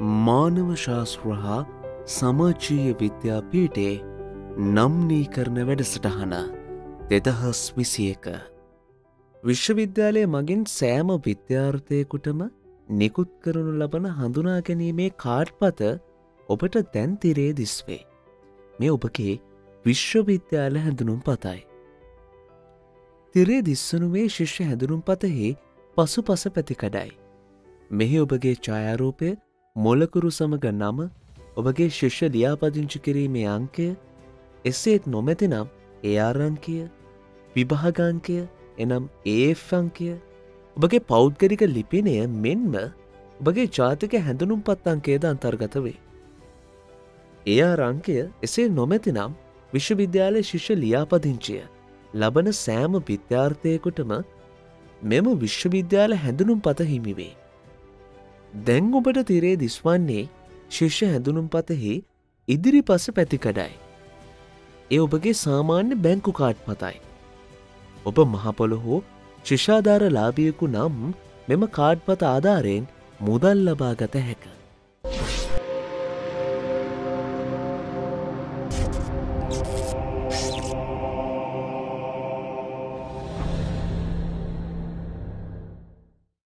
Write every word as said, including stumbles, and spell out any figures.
මානව ශාස්ත්‍ර හා සමාජීය විද්‍යාපීඨයේ නම්නීකරණ වැඩසටහන දෙදහස් විසි එක. විශ්වවිද්‍යාලය මගින් සෑම විද්‍යාර්ථයකුටම නිකුත් කරනු ලබන හඳුනා ගැනීමේ කාඩ්පත ඔබට දැන් තිරේ දිස්වේ. මේ ඔබගේ විශ්වවිද්‍යාල හැඳුනුම් පතයි. තිරේ දිස්වනුවේ ශිෂ්‍ය හැඳුනුම් පතෙහි පසු පස පැතිකඩයි. මෙහි ඔබගේ ඡායාරූපය, මොලකුරු සමග නම, ඔබගේ ශිෂ්‍ය ලියාපදිංචි කිරීමේ අංකය, එසේත් නොමැති නම් ඒ ආර් අංකය, විභාගාංකය එනම් ඒ එෆ් අංකය, ඔබගේ පෞද්ගලික ලිපිනය මෙන්ම ඔබගේ ජාතික හැඳුනුම්පත් අංකයද අන්තර්ගත වේ. ඒ ආර් අංකය එසේ නොමැති නම් විශ්වවිද්‍යාලයේ ශිෂ්‍ය ලියාපදිංචිය ලබන සෑම විද්‍යාර්ථයකුටම මෙම විශ්වවිද්‍යාල හැඳුනුම්පත හිමි වේ. දැන් ඔබට තිරේ දිස්වන්නේ ශිෂ්‍ය හැඳුනුම්පතෙහි ඉදිරිපස පැතිකඩයි. ඒ ඔබගේ සාමාන්‍ය බැංකු කාඩ්පතයි. ඔබ මහපොළ හෝ ශිෂ්‍යාධාර ලාභියෙකු නම් මෙම කාඩ්පත ආධාරයෙන් මුදල් ලබා ගත හැක.